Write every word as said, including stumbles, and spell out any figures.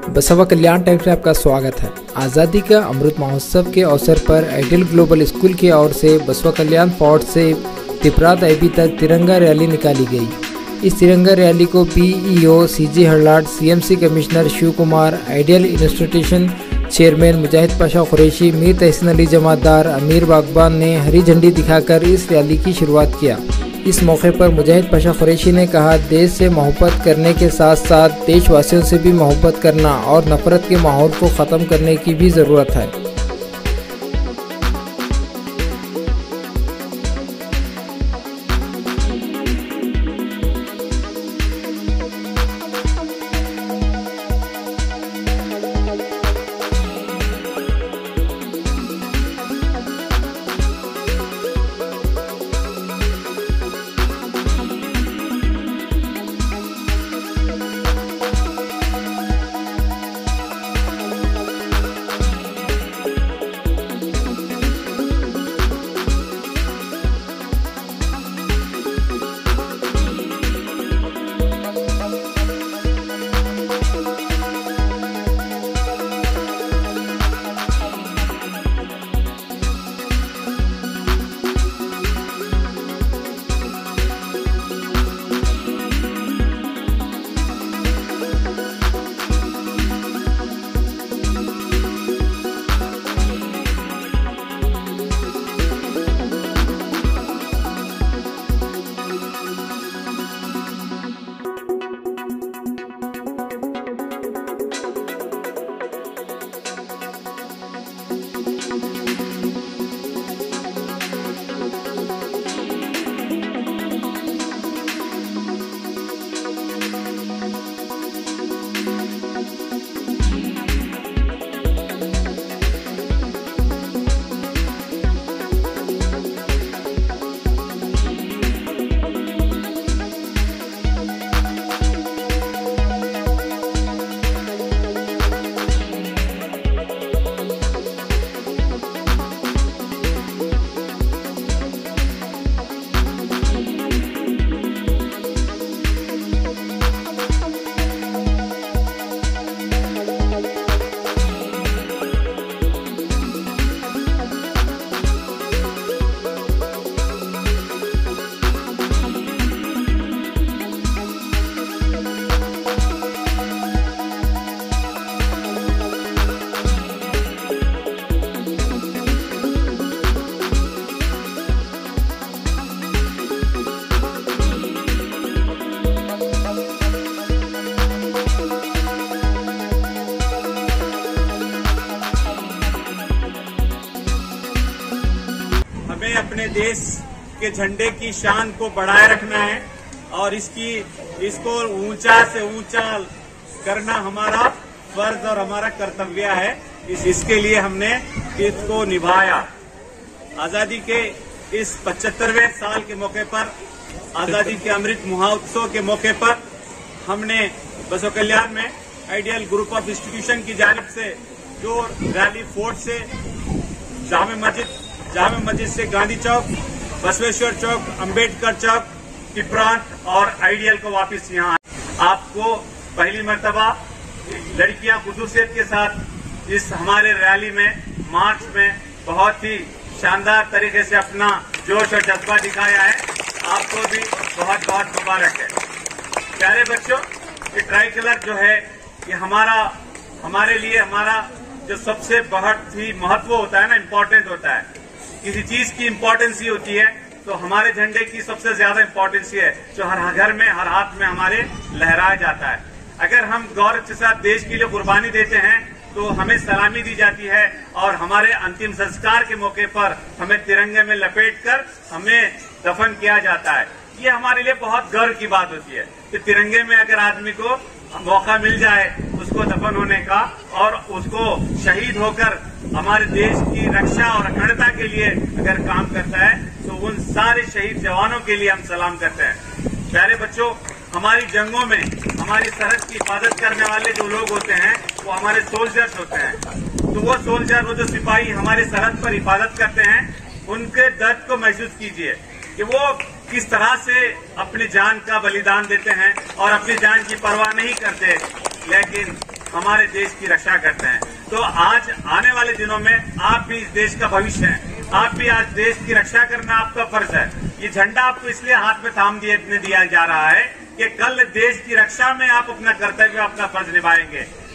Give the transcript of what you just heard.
बसवा कल्याण टाइम्स में आपका स्वागत है। आज़ादी का अमृत महोत्सव के अवसर पर आइडियल ग्लोबल स्कूल की ओर से बसवा कल्याण फोर्ट से तिपरात आईबी तक तिरंगा रैली निकाली गई। इस तिरंगा रैली को PEO CG Harlat, CMC commissioner Shiv Kumar, ideal institution chairman Mujahid Pasha Qureshi, Mir Tahseen Ali Jamadar, Amir बागबान ने हरी झंडी दिखाकर इस रैली की शुरुआत किया। इस मौके पर मुजाहिद पाशा कुरैशी ने कहा, देश से मोहब्बत करने के साथ साथ देशवासियों से भी मोहब्बत करना और नफरत के माहौल को ख़त्म करने की भी ज़रूरत है। हमें अपने देश के झंडे की शान को बढ़ाए रखना है और इसकी इसको ऊंचा से ऊंचा करना हमारा फर्ज और हमारा कर्तव्य है। इस, इसके लिए हमने इसको निभाया। आजादी के इस पचहत्तरवें साल के मौके पर, आजादी के अमृत महोत्सव के मौके पर हमने बसवा कल्याण में आइडियल ग्रुप ऑफ इंस्टीट्यूशन की जानिब से जो रैली फोर्ट से जामे मस्जिद जामे मस्जिद से गांधी चौक, बसवेश्वर चौक, अंबेडकर चौक, तिपरात और आइडियल को वापस यहाँ आपको पहली मर्तबा लड़कियां खुसूसियत के साथ इस हमारे रैली में, मार्च में बहुत ही शानदार तरीके से अपना जोश और जज्बा दिखाया है। आपको भी बहुत बहुत मुबारक है। प्यारे बच्चों, ये ट्राई कलर जो है ये हमारा हमारे लिए हमारा जो सबसे बहुत ही महत्व होता है ना, इम्पोर्टेंट होता है। किसी चीज की इम्पोर्टेंस ही होती है तो हमारे झंडे की सबसे ज्यादा इम्पोर्टेंस है जो हर घर में, हर हाथ में हमारे लहराया जाता है। अगर हम गौरव के साथ देश के लिए कुर्बानी देते हैं तो हमें सलामी दी जाती है और हमारे अंतिम संस्कार के मौके पर हमें तिरंगे में लपेटकर हमें दफन किया जाता है। ये हमारे लिए बहुत गर्व की बात होती है कि तिरंगे में अगर आदमी को मौका मिल जाए उसको दफन होने का और उसको शहीद होकर हमारे देश की रक्षा और अखंडता के लिए अगर काम करता है तो उन सारे शहीद जवानों के लिए हम सलाम करते हैं। प्यारे बच्चों, हमारी जंगों में हमारी सरहद की हिफाजत करने वाले जो लोग होते हैं वो हमारे सोल्जर्स होते हैं। तो वो सोल्जर, वो जो सिपाही हमारे सरहद पर हिफाजत करते हैं, उनके दर्द को महसूस कीजिए कि वो किस तरह से अपनी जान का बलिदान देते हैं और अपनी जान की परवाह नहीं करते, लेकिन हमारे देश की रक्षा करते हैं। तो आज आने वाले दिनों में आप भी इस देश का भविष्य हैं, आप भी आज देश की रक्षा करना आपका फर्ज है। ये झंडा आपको इसलिए हाथ में थाम दिए दिया जा रहा है कि कल देश की रक्षा में आप अपना कर्तव्य, अपना फर्ज निभाएंगे।